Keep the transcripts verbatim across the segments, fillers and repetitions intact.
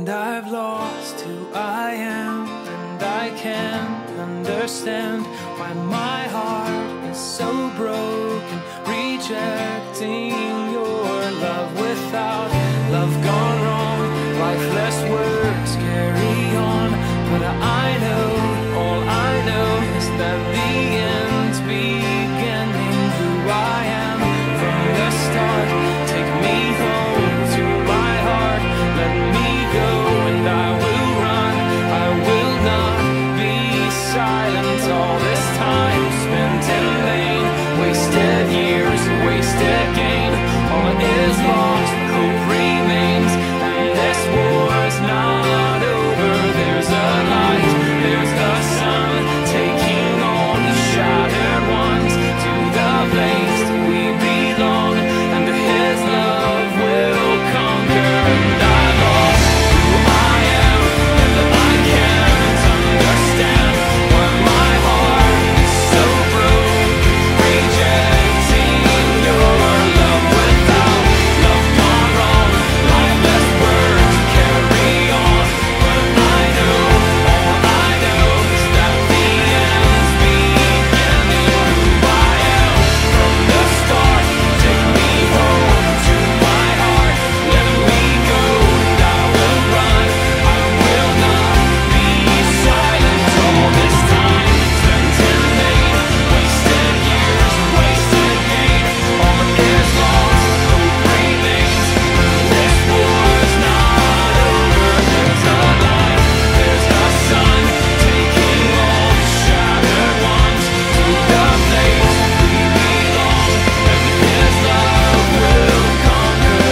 And I've lost who I am, and I can't understand why my heart is so broken, rejecting your love. Without love gone wrong, lifeless words carry on. But I know, all I know is that the end's beginning. Who I am from the start, take me home to my heart, let me go, and I will run, I will not be silent. All this time spent in vain, wasted years, wasted gain. All is lost, hope remains, and this war's not over. There's a light, there's the sun, taking all the shattered ones to the place that we belong, and His love will conquer. And I lost who I am, and I can't understand why my heart is so broken, rejecting your love. Without love gone wrong, lifeless words carry on. But I know, all I know is that the end's beginning. Who I am from the start, take me home to my heart, let me go, and I will run, I will not be silent. All this time spent in vain, wasted years, wasted gain. All is lost, hope remains, this war's not over. There's a light, there's the sun, taking all the shattered ones to the place we belong, and His love will conquer.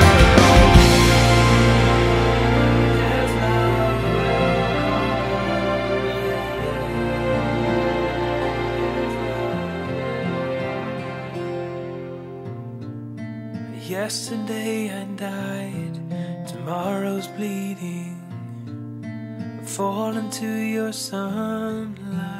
His love will. Yesterday I died, tomorrow's bleeding. Fall into your sunlight.